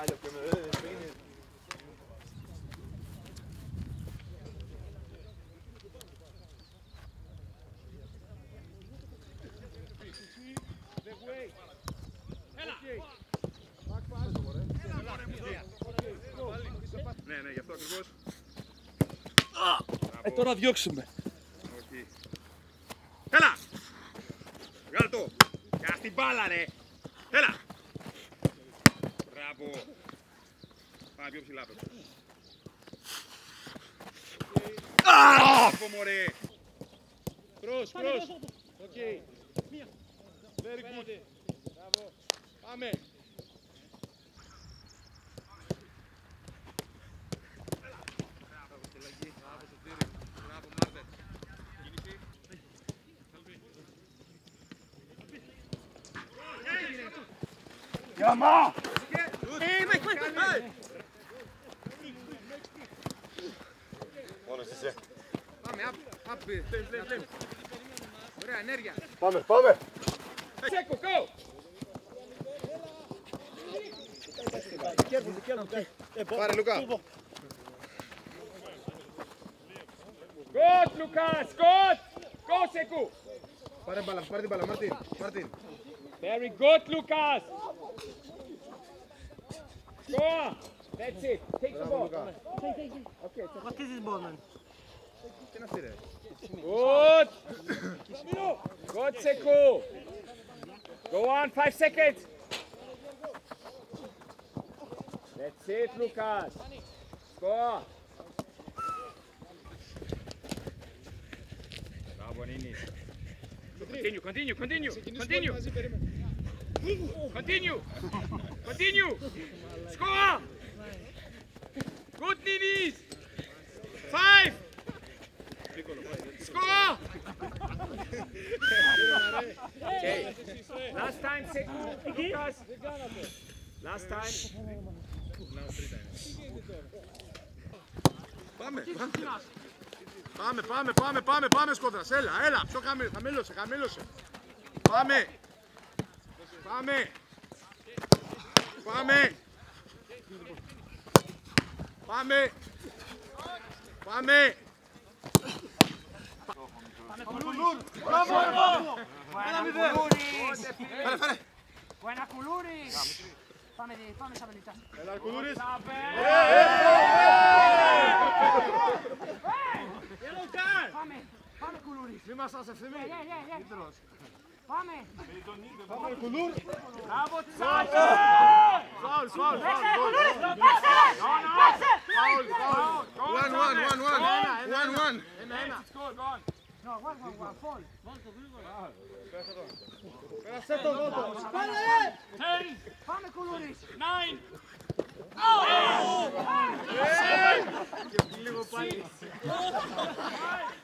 Dai, lo che mi vede fine. Ναι, γι' αυτό ακριβώς. Τώρα διώξουμε. Όχι. Έλα! Βγάλ' το! Κάς την μπάλα, ρε! Έλα! Μπράβο! Πάμε πιο ψηλά, πες. Μπράβο, μωρέ! Cross. Οκ. Very good. Μπράβο. Πάμε. Γιαμά! Μόνος είσαι. Πάμε, up. Ωραία, ενέργεια. Πάμε. Τσέκο, go! Πάρε Λουκά. Good, Lukas, good! Go, Seku! Πάρε την μπάλα, Μάρτιν. Very good, Lukas! Score! That's it. Take the ball. Okay. What is this ball, man? Τι είναι αυτή, ρε. Good! Good, Seku! Go on, 5 seconds! That's it, Lukas! Score! Bravo, Ninis. Continue! Continue! Score! Good, Ninis! 5! Score! Okay. Last time, Seku. Lukas. Last time. Πάμε Σκόντρας, έλα, πιο χαμήλωσε. Πάμε. Bravo! Φέρε. Buena Koulouris! Πάμε στabilità. Έλα, Κουλούρης. Πάμε Koulouris! Μη μας άσε ευθύμη. Πάμε! Πάμε, Κουλούρ. Bravo, Sacha! Φάουλ. One. It's good, go on. No, one, fall! Πέρασε το δότο. 10, Πάμε Koulouris! 9, Λίγο πάλι. 5,